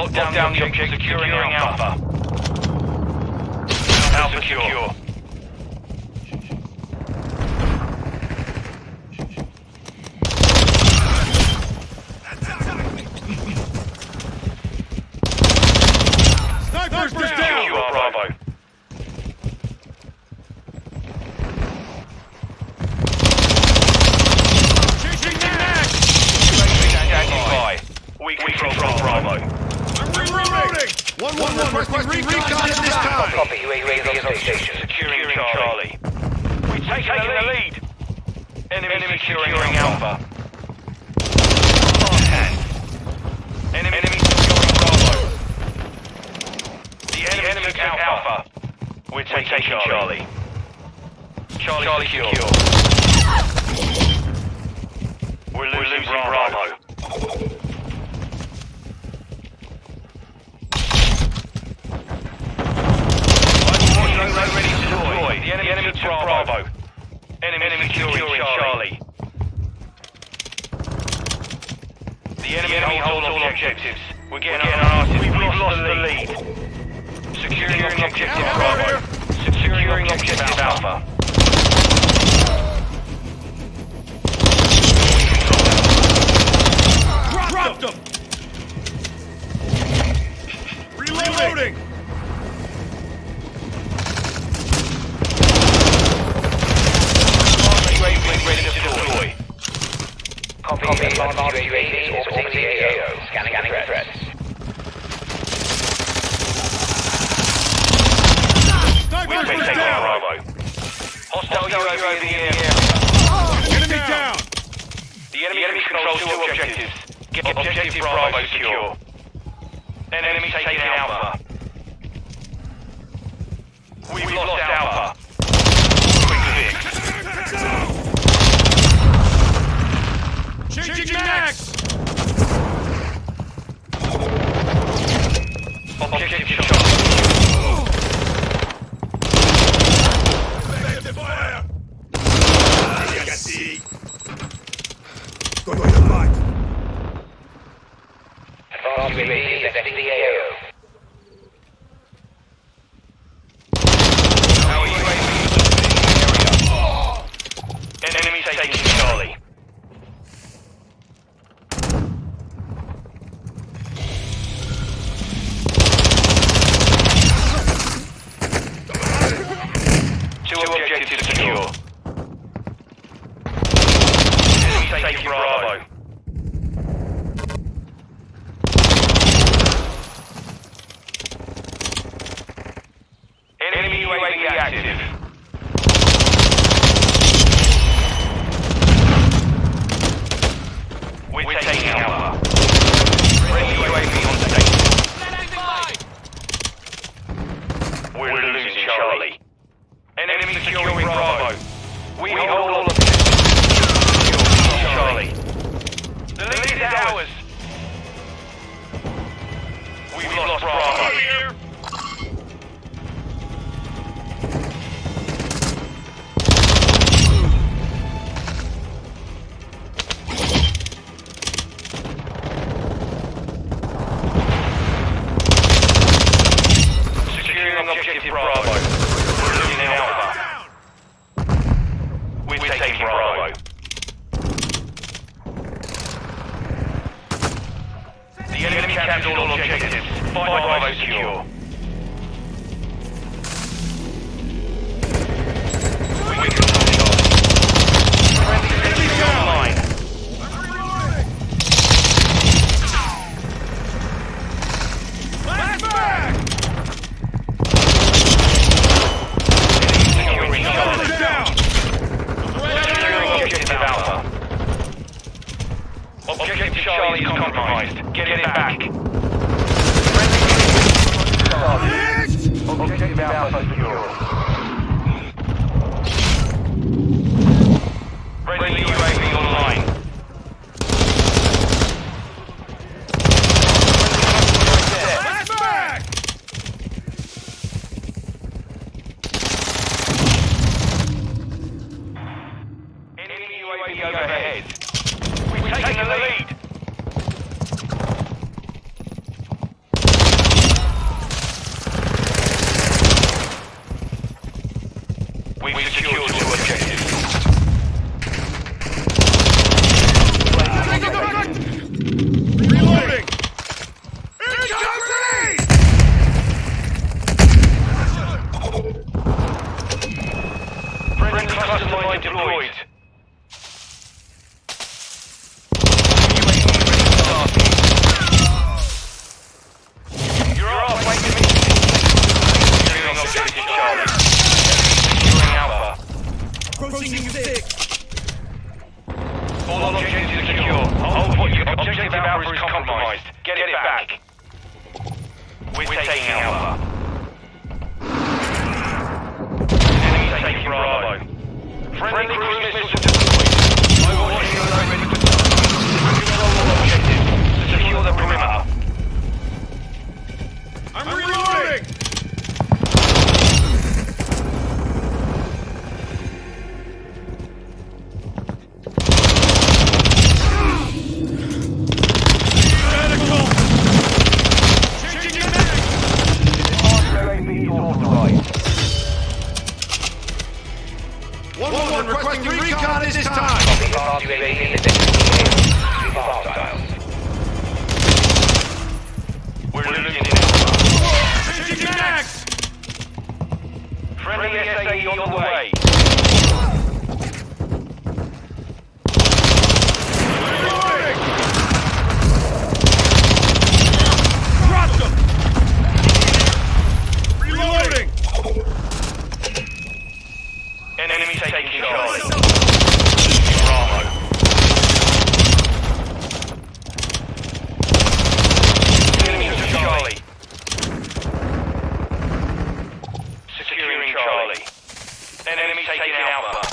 Lock down the object, securing Alpha. Alpha secure. Snipers down! Secure Bravo. Chasing Max! Standing by. We control Bravo. I'm reloading! 1-1 requesting recon at this time! Copy, UAV on station. Securing Charlie. We're taking the lead. Enemy securing Alpha. Hard hand. Enemy securing Bravo. The enemy took Alpha. We're taking Charlie. Charlie secure. We're losing Bravo. Ready to deploy. The enemy took Bravo. Enemy securing Charlie. The enemy holds all objectives. We're getting our asses. We've lost the lead. Securing objective Bravo. Securing objective Alpha. Dropped him! Reloading! Ready to deploy. Copy. Advanced UAV is orbiting the AO. Scanning threats. We're taking Bravo. Hostile UAV in the air. Enemy down! The enemy controls two objectives. Get objective Bravo secure. Enemy taking Alpha. We've lost Alpha. Quick fix. Changing Max! Objective shot. Fire! Advanced UAV is exiting the AO. Our UAV is in the area. Enemy taking Charlie. Two objectives secure. Enemy taking Bravo. Enemy UAV active. We're taking Alpha. Friendly UAV on station. We're losing Charlie. Enemy securing Bravo. We hold all of this. Charlie. The lead is ours. We've lost Bravo. Securing objective Bravo. We're losing Alpha. We're taking Bravo. The enemy captured all objectives. Bravo secure. We control Charlie. Friendly enemy online. Last back! Securing Charlie. Down! Securing objective Alpha. Objective Charlie is compromised. Get it back. Objective Alpha secure. Friendly UAV online. Last back! Enemy UAV overhead. We're taking the lead. secured two objectives. Reloading! Incoming! Friendly cluster mine deployed. You're off, wait a minute. Securing objective Charlie. Securing Alpha. Approaching you 6. All objectives are secure. Hold what you objective Alpha is compromised. Get it back. We're taking Alpha. Enemy taking Bravo. Friendly cruise missiles deployed. Overwatch Kilo ready for target. Control all objectives. Secure the perimeter. I'm reloading! Radical! Changing your mag! UAV authorized. 1-1 requesting recon at this time! Copy, UAV in the destination. Hostiles. We're losing Alpha. Changing your mags! Friendly SAE on the way. Reloading! Dropped him! Reloading! Enemy taking Charlie. Bravo. Enemy to Charlie. Securing Charlie. Enemy taking Alpha.